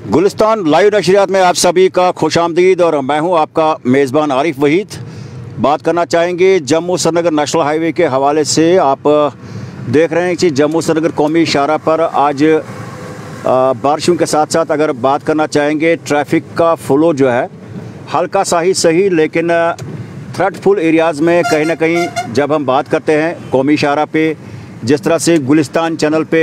Gulistan live नशरियात में आप सभी का खुशामदीद और मैं हूं आपका मेज़बान आरिफ वहीद। बात करना चाहेंगे जम्मू श्रीनगर नेशनल हाईवे के हवाले से। आप देख रहे हैं कि जम्मू श्रीनगर कौमी शाहराह पर आज बारिशों के साथ साथ अगर बात करना चाहेंगे ट्रैफिक का फ्लो जो है हल्का सा ही सही, लेकिन थ्रेटफुल एरियाज़ में कहीं ना कहीं जब हम बात करते हैं कौमी शाहराह पे, जिस तरह से गुलिस्तान चैनल पे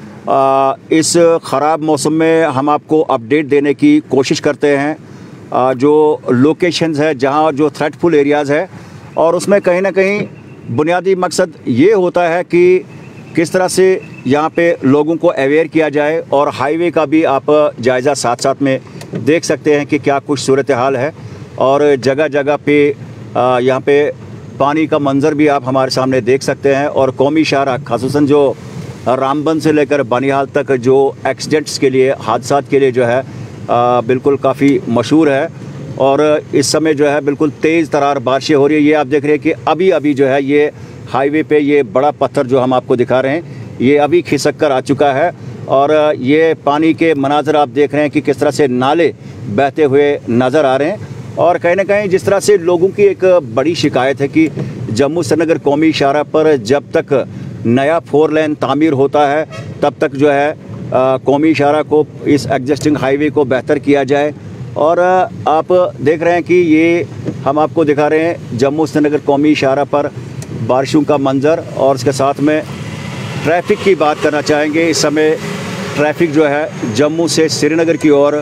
इस ख़राब मौसम में हम आपको अपडेट देने की कोशिश करते हैं जो लोकेशंस है जहां जो थ्रेटफुल एरियाज़ है, और उसमें कहीं ना कहीं बुनियादी मकसद ये होता है कि किस तरह से यहां पे लोगों को अवेयर किया जाए। और हाईवे का भी आप जायज़ा साथ साथ में देख सकते हैं कि क्या कुछ सूरत हाल है, और जगह जगह पे यहाँ पे पानी का मंज़र भी आप हमारे सामने देख सकते हैं। और कौमी शाहराह खासूसन जो रामबन से लेकर बनिहाल तक जो एक्सीडेंट्स के लिए, हादसात के लिए जो है बिल्कुल काफ़ी मशहूर है। और इस समय जो है बिल्कुल तेज़ तरार बारिशें हो रही है। ये आप देख रहे हैं कि अभी अभी जो है ये हाईवे पे ये बड़ा पत्थर जो हम आपको दिखा रहे हैं ये अभी खिसक कर आ चुका है, और ये पानी के मनाज़र आप देख रहे हैं कि किस तरह से नाले बहते हुए नज़र आ रहे हैं। और कहीं ना कहीं जिस तरह से लोगों की एक बड़ी शिकायत है कि जम्मू श्रीनगर कौमी शाहराह पर जब तक नया 4 लेन तामीर होता है तब तक जो है कौमी शाहराह को, इस एग्जिस्टिंग हाईवे को बेहतर किया जाए। और आप देख रहे हैं कि ये हम आपको दिखा रहे हैं जम्मू श्रीनगर कौमी शाहराह पर बारिशों का मंज़र। और इसके साथ में ट्रैफिक की बात करना चाहेंगे। इस समय ट्रैफिक जो है जम्मू से श्रीनगर की ओर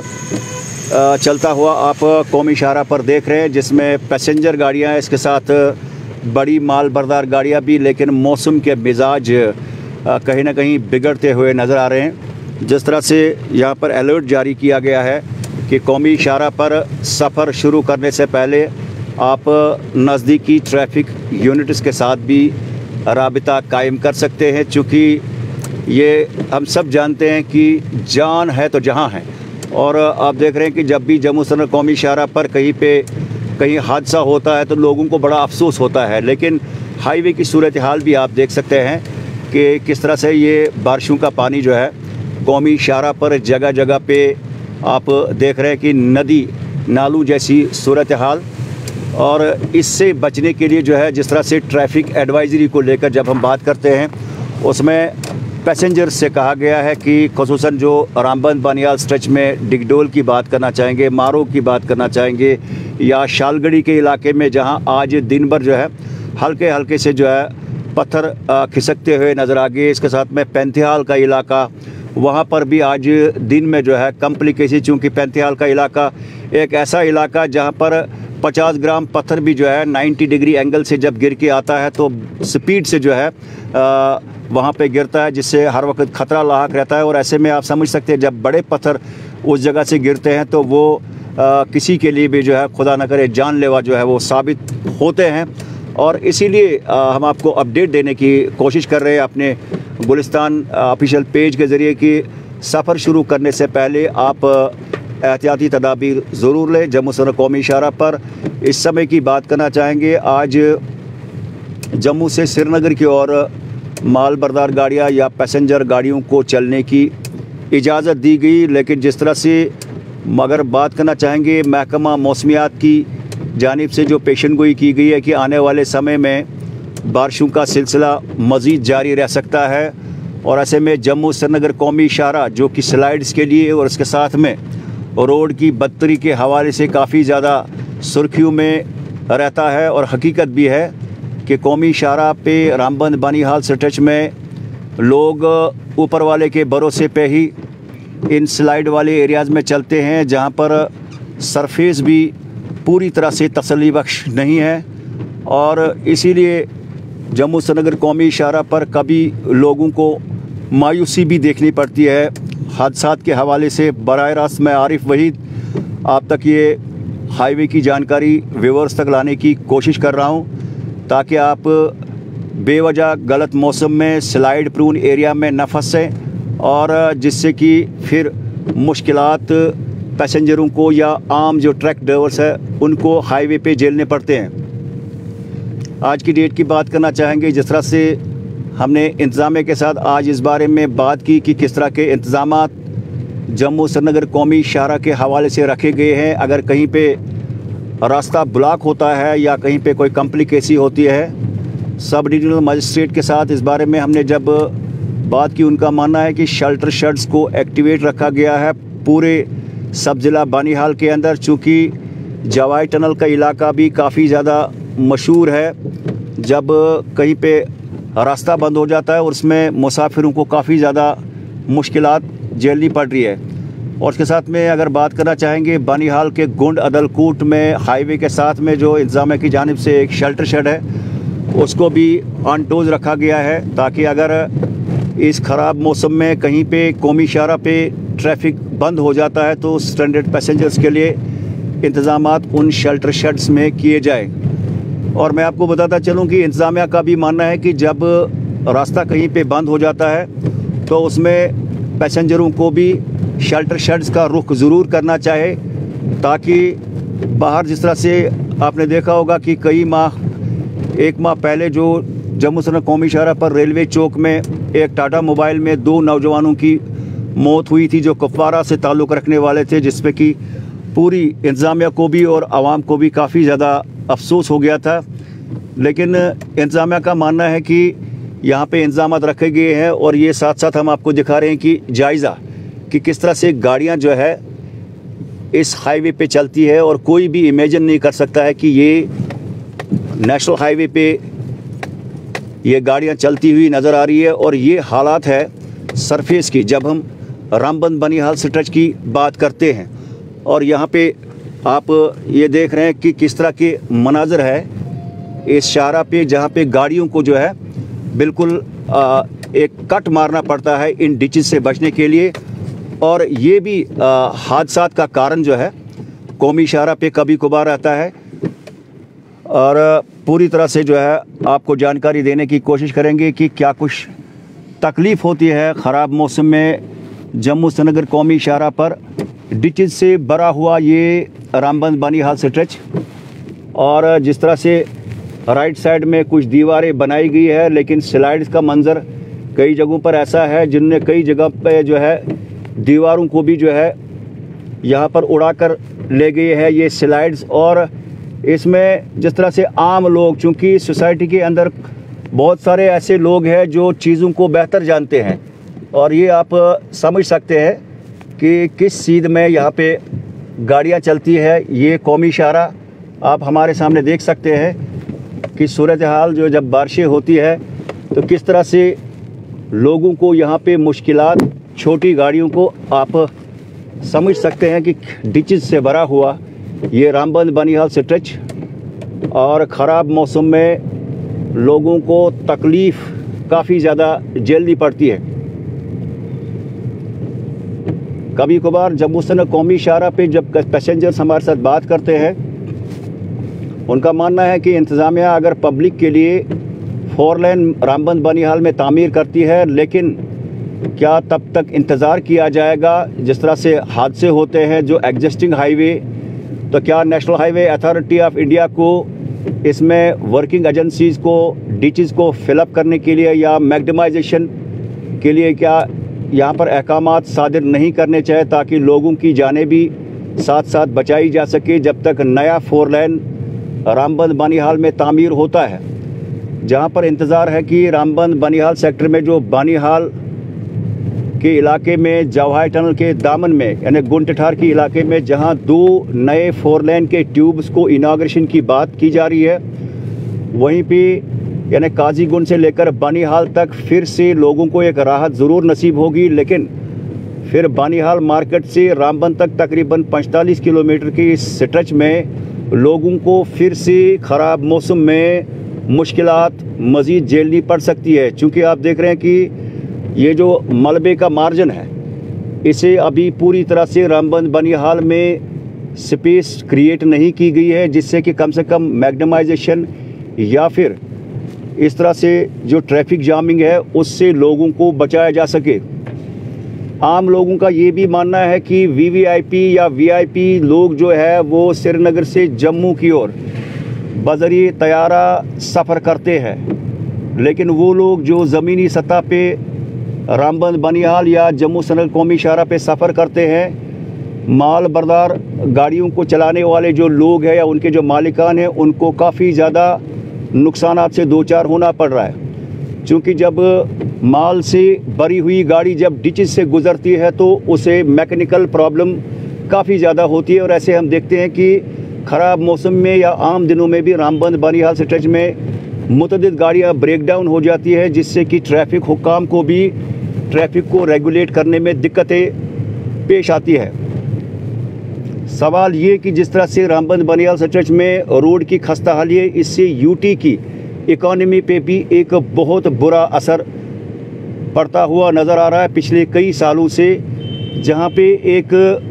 चलता हुआ आप कौमी शाहराह पर देख रहे हैं, जिसमें पैसेंजर गाड़ियां हैं, इसके साथ बड़ी माल बरदार गाड़ियां भी। लेकिन मौसम के मिजाज कहीं ना कहीं बिगड़ते हुए नज़र आ रहे हैं। जिस तरह से यहाँ पर अलर्ट जारी किया गया है कि कौमी शाहराह पर सफ़र शुरू करने से पहले आप नज़दीकी ट्रैफिक यूनिट्स के साथ भी राबिता कायम कर सकते हैं, चूँकि ये हम सब जानते हैं कि जान है तो जहाँ है। और आप देख रहे हैं कि जब भी जम्मू श्रीनगर कौमी शाहराह पर कहीं हादसा होता है तो लोगों को बड़ा अफसोस होता है, लेकिन हाईवे की सूरत हाल भी आप देख सकते हैं कि किस तरह से ये बारिशों का पानी जो है कौमी शाहराह पर जगह जगह पे आप देख रहे हैं कि नदी नालों जैसी सूरत हाल। और इससे बचने के लिए जो है जिस तरह से ट्रैफिक एडवाइजरी को लेकर जब हम बात करते हैं उसमें पैसेंजर से कहा गया है कि ख़ुसूसन जो रामबन बनिहाल स्ट्रेच में डिगडोल की बात करना चाहेंगे, मारो की बात करना चाहेंगे, या शालगढ़ी के इलाके में जहां आज दिन भर जो है हल्के हल्के से जो है पत्थर खिसकते हुए नज़र आ गए। इसके साथ में पैंतीहाल का इलाका, वहां पर भी आज दिन में जो है कम्प्लिकेशन, चूँकि पैंतीहाल का इलाका एक ऐसा इलाका जहाँ पर 50 ग्राम पत्थर भी जो है 90 डिग्री एंगल से जब गिर के आता है तो स्पीड से जो है वहाँ पे गिरता है, जिससे हर वक्त ख़तरा लाहक रहता है। और ऐसे में आप समझ सकते हैं जब बड़े पत्थर उस जगह से गिरते हैं तो वो किसी के लिए भी जो है खुदा न करे जानलेवा जो है वो साबित होते हैं। और इसीलिए हम आपको अपडेट देने की कोशिश कर रहे हैं अपने गुलिस्तान ऑफिशियल पेज के ज़रिए कि सफ़र शुरू करने से पहले आप एहतियाती तदाबीर ज़रूर लें। जम्मू श्रीनगर कौमी शाहराह पर इस समय की बात करना चाहेंगे। आज जम्मू से श्रीनगर की ओर माल बरदार गाड़ियाँ या पैसेंजर गाड़ियों को चलने की इजाज़त दी गई, लेकिन जिस तरह से मगर बात करना चाहेंगे महकमा मौसमियात की जानिब से जो पेशनगोई की गई है कि आने वाले समय में बारिशों का सिलसिला मज़ीद जारी रह सकता है। और ऐसे में जम्मू श्रीनगर कौमी शाहराह जो कि स्लाइड्स के लिए और इसके साथ में रोड की बदतरी के हवाले से काफ़ी ज़्यादा सुर्खियों में रहता है, और हकीकत भी है कि कौमी शाहराह पे रामबन बनिहाल स्ट्रेच में लोग ऊपर वाले के भरोसे पे ही इन स्लाइड वाले एरियाज़ में चलते हैं जहां पर सरफेस भी पूरी तरह से तसल्ली बख्श नहीं है। और इसीलिए जम्मू श्रीनगर कौमी शाहराह पर कभी लोगों को मायूसी भी देखनी पड़ती है हादसात के हवाले से। बराह रास्त मैं आरिफ वहीद आप तक ये हाईवे की जानकारी व्यूअर्स तक लाने की कोशिश कर रहा हूँ, ताकि आप बेवजह गलत मौसम में स्लाइड प्रून एरिया में न फंसें, और जिससे कि फिर मुश्किलात पैसेंजरों को या आम जो ट्रक ड्राइवर्स है उनको हाईवे पे झेलने पड़ते हैं। आज की डेट की बात करना चाहेंगे। जिस तरह से हमने इंतज़ामिया के साथ आज इस बारे में बात की कि किस तरह के इंतज़ामात जम्मू श्रीनगर कौमी शाहरा के हवाले से रखे गए हैं। अगर कहीं पे रास्ता ब्लॉक होता है या कहीं पे कोई कॉम्प्लिकेसी होती है, सब डिविजनल मजिस्ट्रेट के साथ इस बारे में हमने जब बात की, उनका मानना है कि शेल्टर शेड्स को एक्टिवेट रखा गया है पूरे सब ज़िला बानीहाल के अंदर। चूँकि जवाई टनल का इलाका भी काफ़ी ज़्यादा मशहूर है, जब कहीं पे रास्ता बंद हो जाता है और उसमें मुसाफिरों को काफ़ी ज़्यादा मुश्किलात झेलनी पड़ रही है। और उसके साथ में अगर बात करना चाहेंगे, बानीहाल के गुंड अदलकूट में हाईवे के साथ में जो इंतज़ामिया की जानिब से एक शेल्टर शेड है, उसको भी ऑन टोज रखा गया है, ताकि अगर इस ख़राब मौसम में कहीं पे कौमी शाहरा पे ट्रैफिक बंद हो जाता है तो स्टैंडर्ड पैसेंजर्स के लिए इंतज़ामात उन शेल्टर शेड्स में किए जाए। और मैं आपको बताता चलूँ कि इंतज़ामिया का भी मानना है कि जब रास्ता कहीं पे बंद हो जाता है तो उसमें पैसेंजरों को भी शेल्टर शेड्स का रुख ज़रूर करना चाहे, ताकि बाहर जिस तरह से आपने देखा होगा कि एक माह पहले जो जम्मू श्रीनगर कौमी शाहरा पर रेलवे चौक में एक टाटा मोबाइल में 2 नौजवानों की मौत हुई थी जो कुपवारा से ताल्लुक़ रखने वाले थे, जिसपे कि पूरी इंतज़ामिया को भी और आवाम को भी काफ़ी ज़्यादा अफसोस हो गया था। लेकिन इंतज़ामिया का मानना है कि यहाँ पे इंतज़ामात रखे गए हैं और ये साथ साथ हम आपको दिखा रहे हैं कि जायज़ा कि किस तरह से गाड़ियाँ जो है इस हाईवे पे चलती है। और कोई भी इमेजिन नहीं कर सकता है कि ये नेशनल हाईवे पे ये गाड़ियाँ चलती हुई नज़र आ रही है। और ये हालात है सरफेस की जब हम रामबन बनीहाल स्ट्रेच की बात करते हैं। और यहाँ पे आप ये देख रहे हैं कि किस तरह के मनाजर है इस शाहरा पे, जहाँ पे गाड़ियों को जो है बिल्कुल एक कट मारना पड़ता है इन डिचेस से बचने के लिए। और ये भी हादसात का कारण जो है कौमी शाहरा पे कभी कभार आता है। और पूरी तरह से जो है आपको जानकारी देने की कोशिश करेंगे कि क्या कुछ तकलीफ़ होती है ख़राब मौसम में जम्मू श्रीनगर कौमी शाहरा पर डिचेस से भरा हुआ ये रामबन बनीहाल स्ट्रेच। और जिस तरह से राइट साइड में कुछ दीवारें बनाई गई है, लेकिन स्लाइड्स का मंज़र कई जगहों पर ऐसा है जिनने कई जगह पे जो है दीवारों को भी जो है यहाँ पर उड़ाकर ले गए हैं ये स्लाइड्स। और इसमें जिस तरह से आम लोग, चूँकि सोसाइटी के अंदर बहुत सारे ऐसे लोग हैं जो चीज़ों को बेहतर जानते हैं, और ये आप समझ सकते हैं कि किस सीध में यहाँ पे गाड़ियाँ चलती है। ये कौमी शाहरा आप हमारे सामने देख सकते हैं कि सूरत हाल जो जब बारिशें होती है तो किस तरह से लोगों को यहाँ पे मुश्किलात, छोटी गाड़ियों को आप समझ सकते हैं कि डिचेस से भरा हुआ ये रामबन बनीहाल स्ट्रेच। और ख़राब मौसम में लोगों को तकलीफ़ काफ़ी ज़्यादा झेलनी पड़ती है। कभी कभार जम्मू श्रीनगर कौमी शाहरा पे जब पैसेंजर्स हमारे साथ बात करते हैं, उनका मानना है कि इंतज़ामिया अगर पब्लिक के लिए 4 लेन रामबन बनीहाल में तामीर करती है, लेकिन क्या तब तक इंतज़ार किया जाएगा? जिस तरह से हादसे होते हैं जो एग्जिस्टिंग हाईवे, तो क्या national highway authority of India को इसमें वर्किंग एजेंसीज़ को डिचेस को फिलअप करने के लिए या मैग्डमाइजेशन के लिए क्या यहाँ पर अहकामात सादिर नहीं करने चाहिए, ताकि लोगों की जानें भी साथ साथ बचाई जा सके जब तक नया 4 लेन रामबन बनीहाल में तामीर होता है। जहाँ पर इंतज़ार है कि रामबन बनीहाल सेक्टर में जो बनीहाल के इलाके में जवाहर टनल के दामन में यानी गुंड ठठार के इलाके में जहाँ 2 नए 4 लेन के ट्यूब्स को इनाग्रेशन की बात की जा रही है, वहीं पे यानी काजीगुंड से लेकर बनीहाल तक फिर से लोगों को एक राहत ज़रूर नसीब होगी। लेकिन फिर बनीहाल मार्केट से रामबन तक तकरीबन 45 किलोमीटर की इस स्ट्रेच में लोगों को फिर से ख़राब मौसम में मुश्किलात मज़ीद झेलनी पड़ सकती है। चूँकि आप देख रहे हैं कि ये जो मलबे का मार्जिन है, इसे अभी पूरी तरह से रामबन बनीहाल में स्पेस क्रिएट नहीं की गई है, जिससे कि कम से कम मैग्डमाइजेशन या फिर इस तरह से जो ट्रैफिक जामिंग है उससे लोगों को बचाया जा सके। आम लोगों का ये भी मानना है कि वीवीआईपी या वीआईपी लोग जो है वो श्रीनगर से जम्मू की ओर बज़रिए तैयारा सफ़र करते हैं, लेकिन वो लोग जो ज़मीनी सतह पे रामबन बनिहाल या जम्मू श्रीनगर कौमी शाहराह पे सफ़र करते हैं, माल बरदार गाड़ियों को चलाने वाले जो लोग हैं या उनके जो मालिकान हैं, उनको काफ़ी ज़्यादा नुकसानात से दो चार होना पड़ रहा है। क्योंकि जब माल से भरी हुई गाड़ी जब डिचेस से गुज़रती है तो उसे मैकेनिकल प्रॉब्लम काफ़ी ज़्यादा होती है। और ऐसे हम देखते हैं कि ख़राब मौसम में या आम दिनों में भी रामबन बनिहाल स्ट्रेच में मुतअद्दिद गाड़ियाँ ब्रेक डाउन हो जाती है, जिससे कि ट्रैफिक हुक्काम को भी ट्रैफिक को रेगुलेट करने में दिक्कतें पेश आती है। सवाल ये कि जिस तरह से रामबन बनिहाल स्ट्रेच में रोड की खस्ता हाली है, इससे यूटी की इकॉनमी पे भी एक बहुत बुरा असर पड़ता हुआ नज़र आ रहा है पिछले कई सालों से। जहां पे एक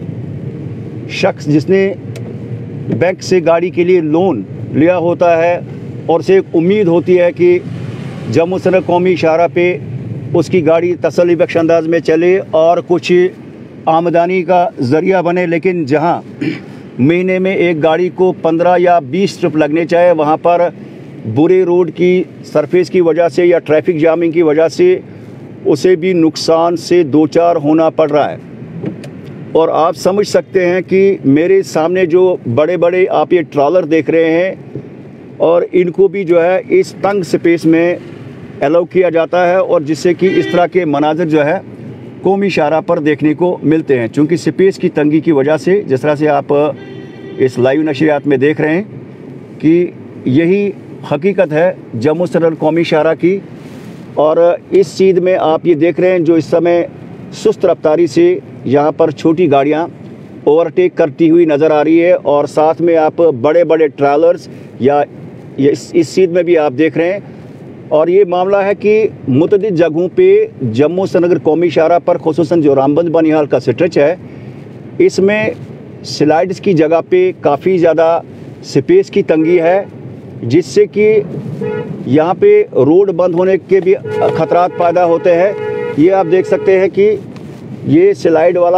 शख्स जिसने बैंक से गाड़ी के लिए लोन लिया होता है और उसे एक उम्मीद होती है कि जम्मू श्रीनगर कौमी शाहराह पे उसकी गाड़ी तसल्ली बख्श अंदाज में चले और कुछ आमदनी का ज़रिया बने, लेकिन जहां महीने में एक गाड़ी को 15 या 20 ट्रिप लगने चाहिए, वहां पर बुरे रोड की सरफेस की वजह से या ट्रैफिक जामिंग की वजह से उसे भी नुकसान से दो चार होना पड़ रहा है। और आप समझ सकते हैं कि मेरे सामने जो बड़े बड़े आप ये ट्रॉलर देख रहे हैं, और इनको भी जो है इस तंग स्पेस में अलाउ किया जाता है, और जिससे कि इस तरह के मनाजिर जो है कौमी शाहराह पर देखने को मिलते हैं। चूँकि स्पेस की तंगी की वजह से, जिस तरह से आप इस लाइव नशरियात में देख रहे हैं कि यही हकीकत है जम्मू श्रीनगर कौमी शाहराह की। और इस चीज़ में आप ये देख रहे हैं जो इस समय सुस्त रफ्तारी से यहाँ पर छोटी गाड़ियाँ ओवरटेक करती हुई नज़र आ रही है, और साथ में आप बड़े बड़े ट्रैलर्स या इस चीज़ में भी आप देख रहे हैं। और ये मामला है कि मुतअद्दिद जगहों पे जम्मू श्रीनगर कौमी शाहराह पर, खुसूसन जो रामबन बनिहाल का स्ट्रेच है, इसमें स्लाइड्स की जगह पे काफ़ी ज़्यादा स्पेस की तंगी है, जिससे कि यहाँ पे रोड बंद होने के भी खतरात पैदा होते हैं। ये आप देख सकते हैं कि ये स्लाइड वाला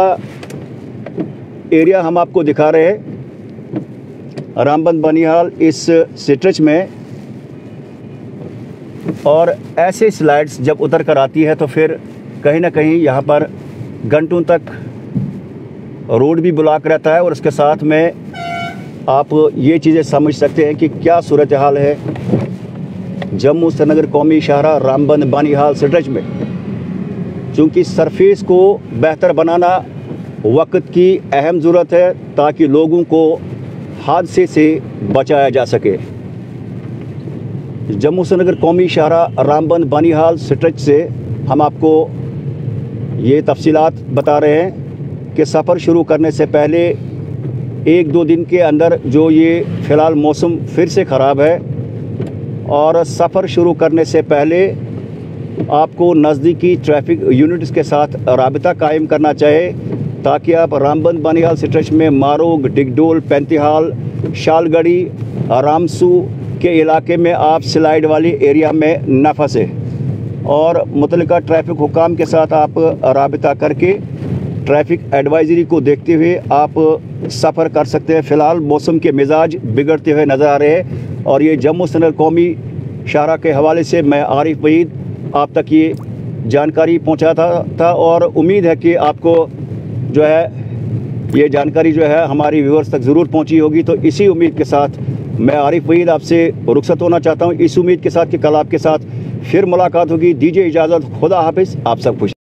एरिया हम आपको दिखा रहे हैं रामबन बनिहाल इस स्ट्रेच में। और ऐसे स्लाइड्स जब उतर कर आती है तो फिर कहीं ना कहीं यहाँ पर घंटों तक रोड भी ब्लॉक रहता है, और उसके साथ में आप ये चीज़ें समझ सकते हैं कि क्या सूरत हाल है जम्मू श्रीनगर कौमी शाहराह रामबन बनिहाल स्ट्रेच में। चूँकि सरफेस को बेहतर बनाना वक्त की अहम ज़रूरत है, ताकि लोगों को हादसे से बचाया जा सके। जम्मू श्रीनगर कौमी शाहराह रामबन बनिहाल स्ट्रेच से हम आपको ये तफसीलात बता रहे हैं कि सफ़र शुरू करने से पहले एक दो दिन के अंदर, जो ये फ़िलहाल मौसम फिर से ख़राब है, और सफ़र शुरू करने से पहले आपको नज़दीकी ट्रैफिक यूनिट्स के साथ राबिता कायम करना चाहिए, ताकि आप रामबन बनिहाल स्ट्रेच में मारोग, डिगडोल, पैंतीहाल, शालगढ़ी, रामसू के इलाके में आप स्लाइड वाली एरिया में न फंसे, और मुतल्लिका ट्रैफिक हुकाम के साथ आप राबिता करके ट्रैफिक एडवाइजरी को देखते हुए आप सफ़र कर सकते हैं। फ़िलहाल मौसम के मिजाज बिगड़ते हुए नज़र आ रहे हैं, और ये जम्मू श्रीनगर कौमी शाहराह के हवाले से मैं आरिफ वहीद आप तक ये जानकारी पहुंचाता था, और उम्मीद है कि आपको जो है ये जानकारी जो है हमारी व्यूअर्स तक ज़रूर पहुंची होगी। तो इसी उम्मीद के साथ मैं आरिफ वहीद आपसे रुखसत होना चाहता हूं, इस उम्मीद के साथ कि कल आपके साथ फिर मुलाकात होगी। दीजिए इजाज़त, खुदा हाफिज़, आप सब खुश।